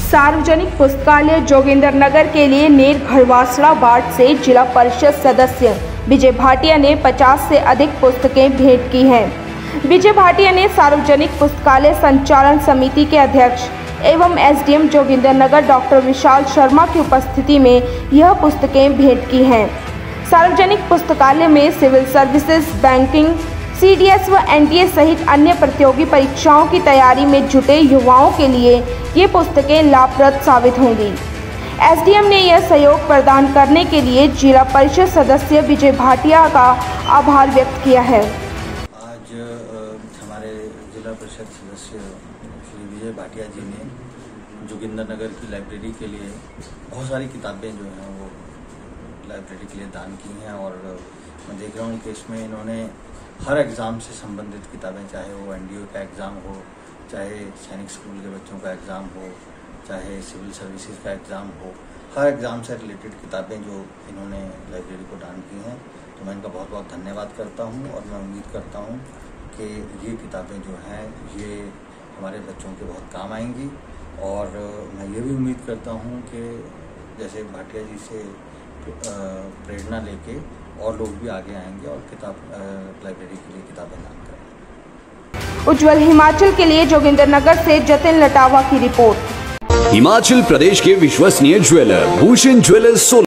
सार्वजनिक पुस्तकालय जोगिंदर नगर के लिए नेर घड़वासड़ा वार्ड से जिला परिषद सदस्य विजय भाटिया ने 50 से अधिक पुस्तकें भेंट की हैं। विजय भाटिया ने सार्वजनिक पुस्तकालय संचालन समिति के अध्यक्ष एवं एसडीएम जोगिंदर नगर डॉक्टर विशाल शर्मा की उपस्थिति में यह पुस्तकें भेंट की हैं। सार्वजनिक पुस्तकालय में सिविल सर्विसेज, बैंकिंग, सीडीएस व एनडीए सहित अन्य प्रतियोगी परीक्षाओं की तैयारी में जुटे युवाओं के लिए ये पुस्तकें लाभप्रद साबित होंगी। एसडीएम ने यह सहयोग प्रदान करने के लिए जिला परिषद सदस्य विजय भाटिया का आभार व्यक्त किया है। आज हमारे जिला परिषद सदस्य श्री विजय भाटिया जी ने जोगिंदर नगर की लाइब्रेरी के लिए बहुत सारी किताबें जो हैं वो लाइब्रेरी के लिए दान की हैं और मैं देख रहा हूँ कि इसमें इन्होंने हर एग्ज़ाम से संबंधित किताबें, चाहे वो एनडीओ का एग्ज़ाम हो, चाहे सैनिक स्कूल के बच्चों का एग्ज़ाम हो, चाहे सिविल सर्विसेज का एग्ज़ाम हो, हर एग्ज़ाम से रिलेटेड किताबें जो इन्होंने लाइब्रेरी को दान की हैं, तो मैं इनका बहुत बहुत धन्यवाद करता हूं और मैं उम्मीद करता हूं कि ये किताबें जो हैं ये हमारे बच्चों के बहुत काम आएंगी। और मैं ये भी उम्मीद करता हूं कि जैसे भाटिया जी से प्रेरणा लेके और लोग भी आगे आएंगे और लाइब्रेरी के लिए किताबें दान करेंगे। उज्जवल हिमाचल के लिए जोगिंदर नगर से जतिन लटावा की रिपोर्ट। हिमाचल प्रदेश के विश्वसनीय ज्वेलर भूषण ज्वेलर्स